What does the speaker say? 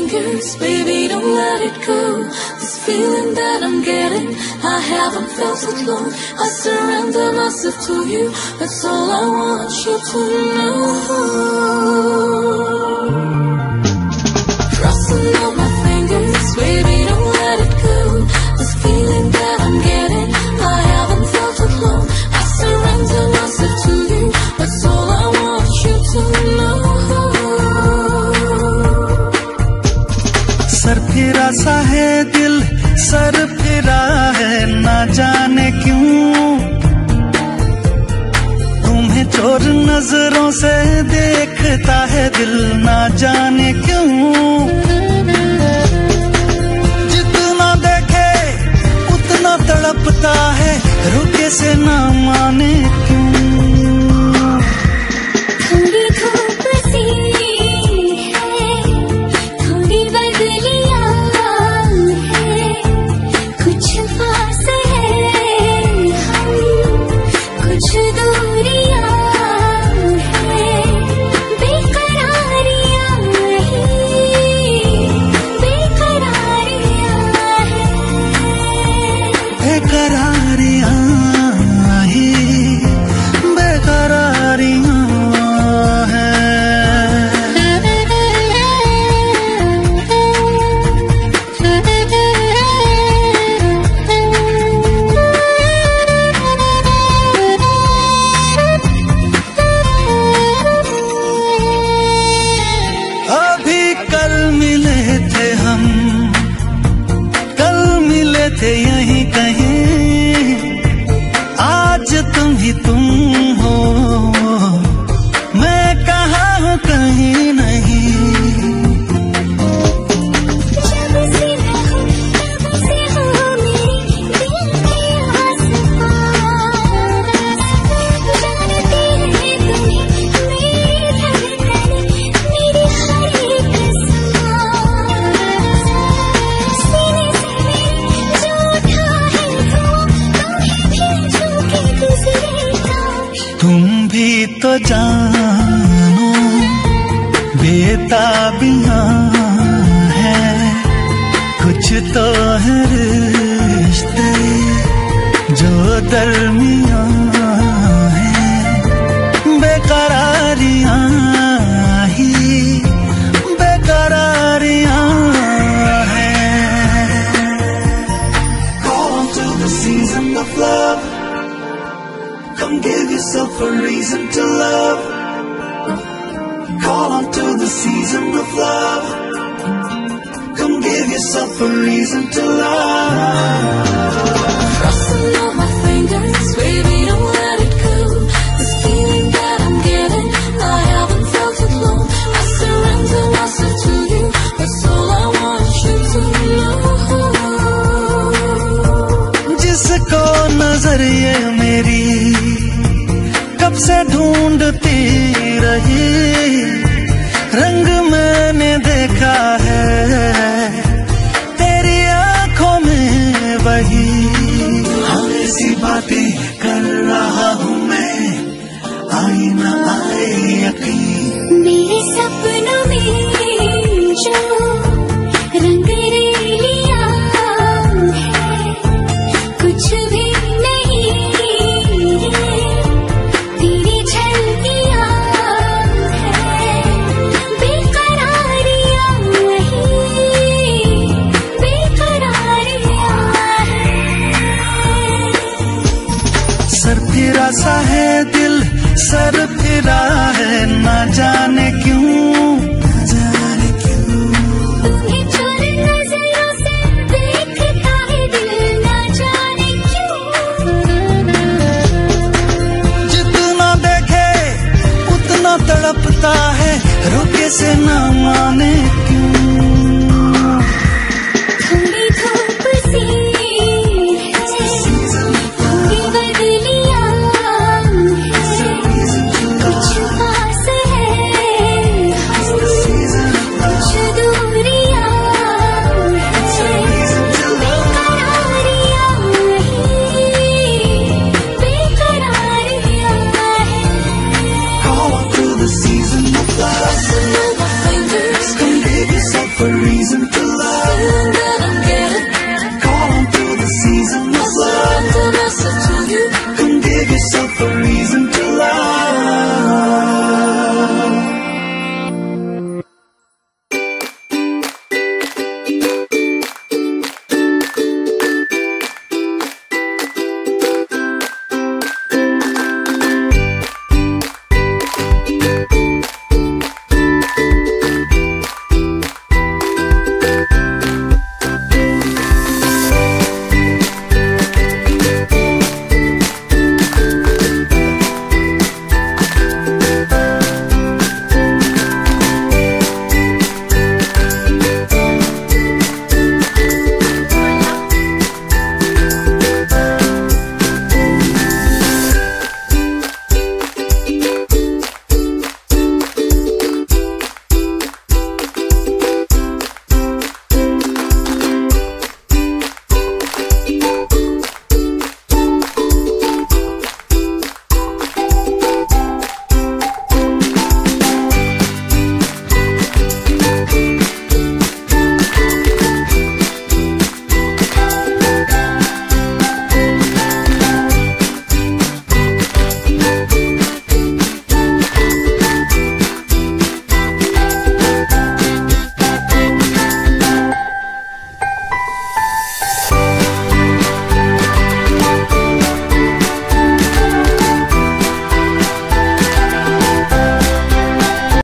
fingers, baby, don't let it go. This feeling that I'm getting, I haven't felt it long. I surrender myself to you, that's all I want you to know. Crossing all my fingers, baby, don't let it go. This feeling that I'm getting, I haven't felt it long. I surrender myself to you, that's all I want you to know. सर फिरा सा है दिल, sir फिरा है ना जाने क्यों। तुम्हें चोर नजरों से देखता है दिल, ना जाने क्यों। जितना देखे उतना तड़पता है, रुके से ना माने क्यों। थे यहीं कहीं, आज तुम ही तुम हो, मैं कहाँ हूँ कहीं नहीं। तुम भी तो जानो बेताबियां हैं, कुछ तो है रिश्ते जो दरमियां हैं। बेकरारियां ही बेकरारियां हैं। Call on to the season of love, come give yourself a reason to love. Call on to the season of love, come give yourself a reason to love. Crossing all my fingers, baby, don't let it go. This feeling that I'm getting, I haven't felt it long. I surrender myself to you, that's all I want you to know. जिसको नजर ये मेरी कब से ढूंढती रही, रंग मैंने देखा है तेरी आंखों में वही। ऐसी बातें कर रहा हूँ मैं, आई ना आए यकीन। मेरे सपनों में जो रंग रेलिया है, कुछ भी नहीं तेरी झलकियां है। बेकरारियां वही बेकरारियां है। सर फिरा सा है दिल, सर फिरा है ना जाने क्यों।